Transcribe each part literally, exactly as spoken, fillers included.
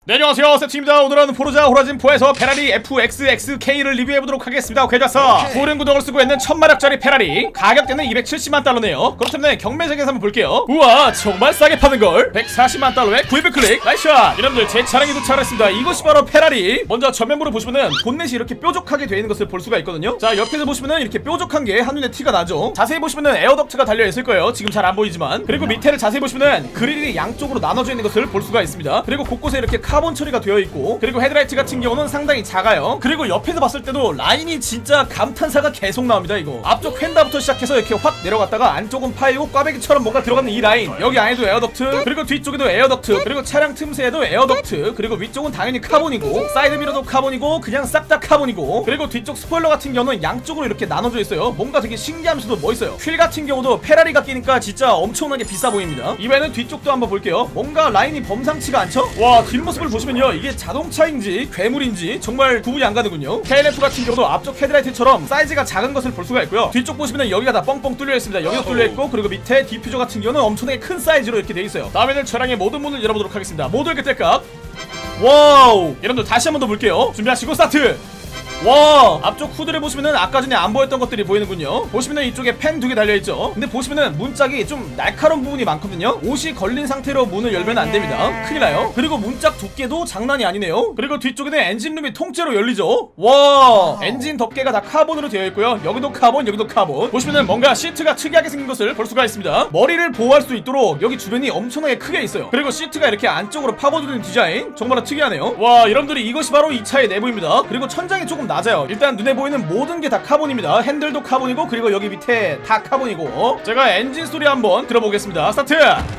네, 안녕하세요, 세트입니다. 오늘은 포르자 호라이즌 포에서 페라리 에프엑스엑스케이를 리뷰해보도록 하겠습니다. 가져왔어. 후륜 구동을 쓰고 있는 천마력짜리 페라리, 가격대는 이백칠십만 달러네요 그렇다면 경매장에서 한번 볼게요. 우와, 정말 싸게 파는걸. 백사십만 달러에 구입을 클릭. 나이스샷. 여러분들, 제 차량이 도착했습니다. 이것이 바로 페라리. 먼저 전면부를 보시면은 본넷이 이렇게 뾰족하게 되어 있는 것을 볼 수가 있거든요. 자, 옆에서 보시면은 이렇게 뾰족한 게 한눈에 티가 나죠. 자세히 보시면은 에어덕트가 달려있을 거예요. 지금 잘 안 보이지만. 그리고 밑에를 자세히 보시면은 그릴이 양쪽으로 나눠져 있는 것을 볼 수가 있습니다. 그리고 곳곳에 이렇게 카본 처리가 되어 있고, 그리고 헤드라이트 같은 경우는 상당히 작아요. 그리고 옆에서 봤을 때도 라인이 진짜 감탄사가 계속 나옵니다. 이거 앞쪽 휀다부터 시작해서 이렇게 확 내려갔다가 안쪽은 파이고 꽈배기처럼 뭔가 들어가는 이 라인. 여기 안에도 에어덕트, 그리고 뒤쪽에도 에어덕트, 그리고 차량 틈새에도 에어덕트, 그리고 위쪽은 당연히 카본이고, 사이드 미러도 카본이고, 그냥 싹 다 카본이고, 그리고 뒤쪽 스포일러 같은 경우는 양쪽으로 이렇게 나눠져 있어요. 뭔가 되게 신기하면서도 멋있어요. 휠 같은 경우도 페라리가 끼니까 진짜 엄청나게 비싸 보입니다. 이번에는 뒤쪽도 한번 볼게요. 뭔가 라인이 범상치가 않죠? 와, 뒷모습을 보시면요, 이게 자동차인지 괴물인지 정말 구분이 안 가는군요. 케이엘에프 같은 경우도 앞쪽 헤드라이트처럼 사이즈가 작은 것을 볼 수가 있고요. 뒤쪽 보시면 여기가 다 뻥뻥 뚫려 있습니다. 여기도 뚫려 있고, 그리고 밑에 디퓨저 같은 경우는 엄청나게 큰 사이즈로 이렇게 돼 있어요. 다음에는 차량의 모든 문을 열어보도록 하겠습니다. 모두 이렇게 뗄까? 와우! 여러분들 다시 한 번 더 볼게요. 준비하시고 스타트! 와, 앞쪽 후드를 보시면은 아까 전에 안 보였던 것들이 보이는군요. 보시면은 이쪽에 펜 두 개 달려있죠. 근데 보시면은 문짝이 좀 날카로운 부분이 많거든요. 옷이 걸린 상태로 문을 열면 안 됩니다. 큰일 나요. 그리고 문짝 두께도 장난이 아니네요. 그리고 뒤쪽에는 엔진룸이 통째로 열리죠. 와, 엔진 덮개가 다 카본으로 되어 있고요. 여기도 카본, 여기도 카본. 보시면은 뭔가 시트가 특이하게 생긴 것을 볼 수가 있습니다. 머리를 보호할 수 있도록 여기 주변이 엄청나게 크게 있어요. 그리고 시트가 이렇게 안쪽으로 파고드는 디자인, 정말 특이하네요. 와, 여러분들이 이것이 바로 이 차의 내부입니다. 그리고 천장이 조금 낮아요. 일단 눈에 보이는 모든 게 다 카본입니다. 핸들도 카본이고, 그리고 여기 밑에 다 카본이고. 제가 엔진 소리 한번 들어보겠습니다. 스타트!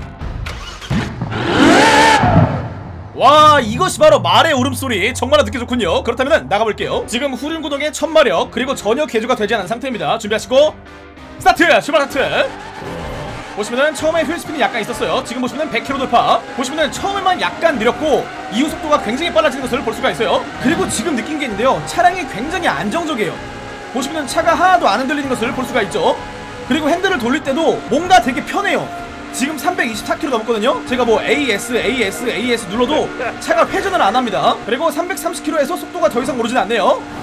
와, 이것이 바로 말의 울음소리. 정말 듣기 좋군요. 그렇다면 나가볼게요. 지금 후륜 구동의 천마력, 그리고 전혀 개조가 되지 않은 상태입니다. 준비하시고 스타트! 출발 하트! 보시면은 처음에 휠스핀이 약간 있었어요. 지금 보시면은 백 킬로미터 돌파. 보시면은 처음에만 약간 느렸고 이후 속도가 굉장히 빨라지는 것을 볼 수가 있어요. 그리고 지금 느낀 게 있는데요, 차량이 굉장히 안정적이에요. 보시면은 차가 하나도 안 흔들리는 것을 볼 수가 있죠. 그리고 핸들을 돌릴 때도 뭔가 되게 편해요. 지금 삼백이십사 킬로미터 넘었거든요. 제가 뭐 에이에스, 에이에스, 에이에스 눌러도 차가 회전을 안 합니다. 그리고 삼백삼십 킬로미터에서 속도가 더 이상 오르진 않네요.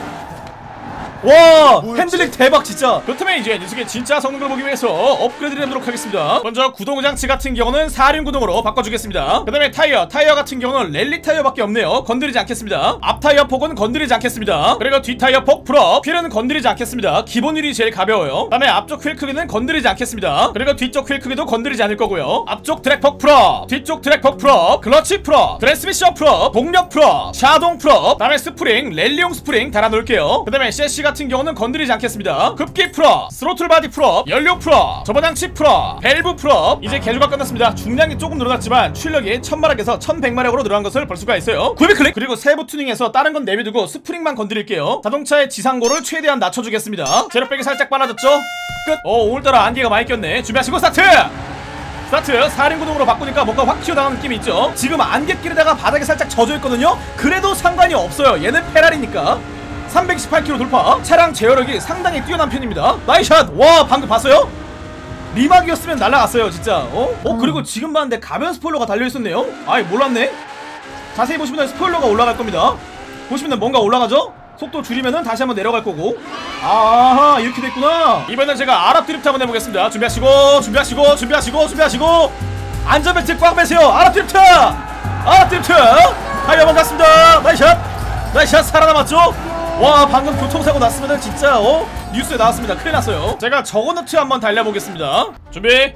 와, 뭐였지? 핸들링 대박 진짜. 그렇다면 이제 녀석의 진짜 성능을 보기 위해서 업그레이드를 해보도록 하겠습니다. 먼저 구동 장치 같은 경우는 사륜 구동으로 바꿔주겠습니다. 그 다음에 타이어 타이어 같은 경우는 랠리 타이어밖에 없네요. 건드리지 않겠습니다. 앞 타이어 폭은 건드리지 않겠습니다. 그리고 뒷 타이어 폭 풀업, 휠은 건드리지 않겠습니다. 기본 휠이 제일 가벼워요. 그 다음에 앞쪽 휠 크기는 건드리지 않겠습니다. 그리고 뒤쪽 휠 크기도 건드리지 않을 거고요. 앞쪽 드랙 폭 풀업, 뒤쪽 드랙 폭 풀업, 클러치 풀업, 트랜스미션 풀업, 동력 풀업, 샤동 풀업, 그 다음에 스프링, 랠리용 스프링 달아놓을게요. 그 다음에 셰시 같은 경우는 건드리지 않겠습니다. 급기 풀업, 스로틀 바디 풀업, 연료 풀업, 접어장치 풀업, 밸브 풀업. 이제 개조가 끝났습니다. 중량이 조금 늘어났지만 출력이 천마력에서 천백마력으로 늘어난 것을 볼 수가 있어요. 구입 클릭! 그리고 세부 튜닝에서 다른 건 내비두고 스프링만 건드릴게요. 자동차의 지상고를 최대한 낮춰주겠습니다. 제로백이 살짝 빨라졌죠? 끝! 어, 오늘따라 안개가 많이 꼈네. 준비하시고 스타트! 스타트! 사륜 구동으로 바꾸니까 뭔가 확 튀어나오는 느낌이 있죠? 지금 안개길에다가 바닥에 살짝 젖어있거든요? 그래도 상관이 없어요. 얘는 페라리니까. 삼백십팔 킬로미터 돌파. 차량 제어력이 상당히 뛰어난 편입니다. 나이샷! 와, 방금 봤어요? 리막이었으면 날아갔어요 진짜. 어? 어, 그리고 지금 봤는데 가변 스포일러가 달려있었네요? 아이, 몰랐네. 자세히 보시면 스포일러가 올라갈 겁니다. 보시면 뭔가 올라가죠? 속도 줄이면은 다시 한번 내려갈 거고. 아하, 이렇게 됐구나. 이번엔 제가 아랍 드리프트 한번 해보겠습니다. 준비하시고 준비하시고 준비하시고 준비하시고 안전벨트 꽉 매세요. 아랍 드리프트! 아랍 드리프트! 하이, 한번 갔습니다. 나이샷! 나이샷! 살아남았죠? 와, 방금 교통사고 났으면은 진짜 어? 뉴스에 나왔습니다. 큰일 났어요. 제가 저거너트 한번 달려보겠습니다. 준비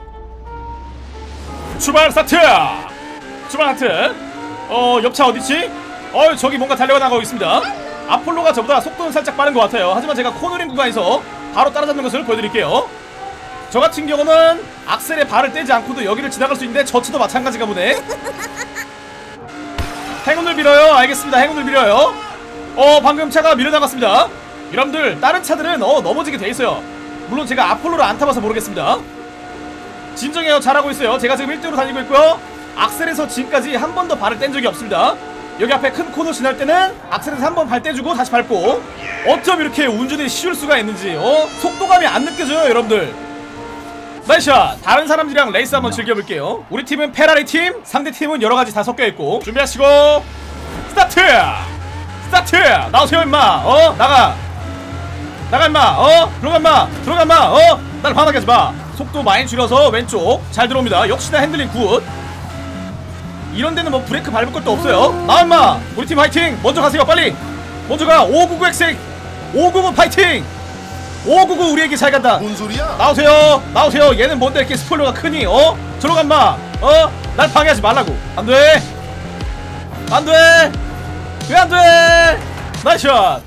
출발 스타트! 출발 하트! 어, 옆차 어디지? 어, 저기 뭔가 달려가 나가고 있습니다. 아폴로가 저보다 속도는 살짝 빠른 것 같아요. 하지만 제가 코너링 구간에서 바로 따라잡는 것을 보여드릴게요. 저 같은 경우는 악셀에 발을 떼지 않고도 여기를 지나갈 수 있는데 저 차도 마찬가지가 보네. 행운을 빌어요. 알겠습니다. 행운을 빌어요. 어, 방금 차가 밀어나갔습니다. 여러분들, 다른 차들은 어 넘어지게 돼있어요. 물론 제가 아폴로를 안 타봐서 모르겠습니다. 진정해요. 잘하고 있어요. 제가 지금 일 등으로 달리고 있고요. 악셀에서 지금까지 한 번도 발을 뗀 적이 없습니다. 여기 앞에 큰 코너 지날 때는 악셀에서 한 번 발 떼주고 다시 밟고. 어쩜 이렇게 운전이 쉬울 수가 있는지 어? 속도감이 안 느껴져요 여러분들. 나이스샷! 다른 사람들이랑 레이스 한번 즐겨볼게요. 우리 팀은 페라리 팀, 상대 팀은 여러가지 다 섞여있고. 준비하시고 스타트! 스타트! 나오세요 임마. 어? 나가 나가 임마. 어? 들어가 임마. 들어가 임마. 어? 날 화나게 하지마. 속도 많이 줄여서 왼쪽 잘 들어옵니다. 역시나 핸들링 굿. 이런 데는 뭐 브레이크 밟을 것도 없어요. 나와 임마. 우리 팀 화이팅. 먼저 가세요 빨리. 먼저 가. 오구구 엑스 오구구 파이팅. 오구구 우리에게 잘 간다. 뭔 소리야? 나오세요. 나오세요. 얘는 뭔데 이렇게 스포일러가 크니? 어? 들어가 임마. 어? 날 방해하지 말라고. 안돼 안돼. 왜 안돼. 나이스샷.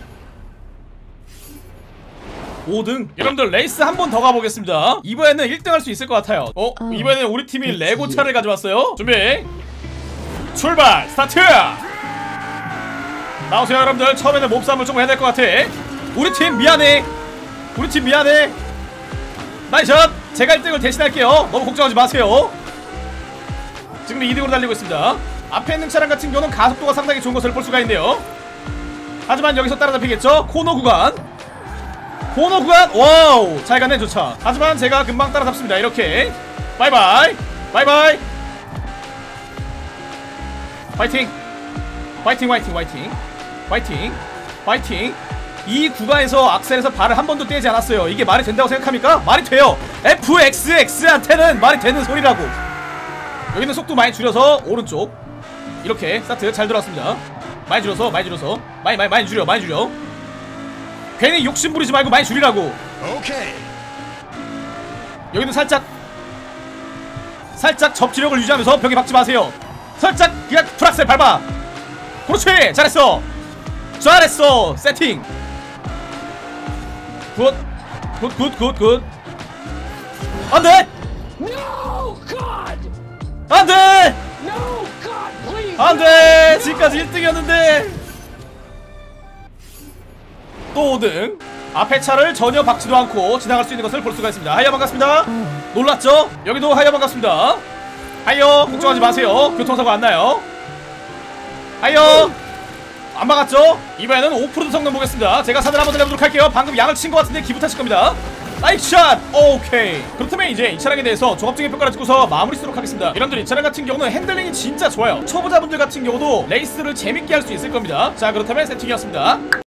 오 등. 여러분들 레이스 한 번 더 가보겠습니다. 이번에는 일 등 할 수 있을 것 같아요. 어? 어. 이번에는 우리 팀이 레고 차를 가져왔어요. 준비 출발 스타트. 나오세요 여러분들. 처음에는 몸싸움을 좀 해야 될 것 같아. 우리 팀 미안해. 우리 팀 미안해. 나이스샷. 제가 일 등을 대신할게요. 너무 걱정하지 마세요. 지금 이 등으로 달리고 있습니다. 앞에 있는 차량 같은 경우는 가속도가 상당히 좋은 것을 볼 수가 있네요. 하지만 여기서 따라잡히겠죠? 코너 구간 코너 구간. 와우 잘 가네 조차. 하지만 제가 금방 따라잡습니다. 이렇게 바이바이 바이바이. 파이팅 파이팅 파이팅 파이팅 파이팅 파이팅. 이 구간에서 악셀에서 발을 한 번도 떼지 않았어요. 이게 말이 된다고 생각합니까? 말이 돼요. 에프엑스엑스한테는 말이 되는 소리라고. 여기는 속도 많이 줄여서 오른쪽 이렇게 스타트 잘 들어왔습니다. 많이 줄여서 많이 줄여서 많이 많이 많이 줄여 많이 줄여. 괜히 욕심 부리지 말고 많이 줄이라고. 오케이. 여기는 살짝 살짝 접지력을 유지하면서 벽에 박지 마세요. 살짝 그냥 풀악셀 밟아. 그렇지 잘했어 잘했어. 세팅 굿 굿 굿 굿 굿. 안돼 안돼 안돼. 지금까지 일 등이었는데 또 오 등. 앞에 차를 전혀 박지도 않고 지나갈 수 있는 것을 볼 수가 있습니다. 하이어 반갑습니다. 놀랐죠? 여기도 하이어 반갑습니다. 하이어 걱정하지 마세요. 교통사고 안 나요. 하이어 안 막았죠? 이번에는 오프로드 성능 보겠습니다. 제가 사들 한번 해보도록 할게요. 방금 양을 친 것 같은데 기분 탓일 겁니다. 나이스샷! 오케이. 그렇다면 이제 이 차량에 대해서 종합적인 평가를 듣고서 마무리 쓰도록 하겠습니다. 여러분들 이 차량 같은 경우는 핸들링이 진짜 좋아요. 초보자분들 같은 경우도 레이스를 재밌게 할 수 있을 겁니다. 자 그렇다면 세팅이었습니다.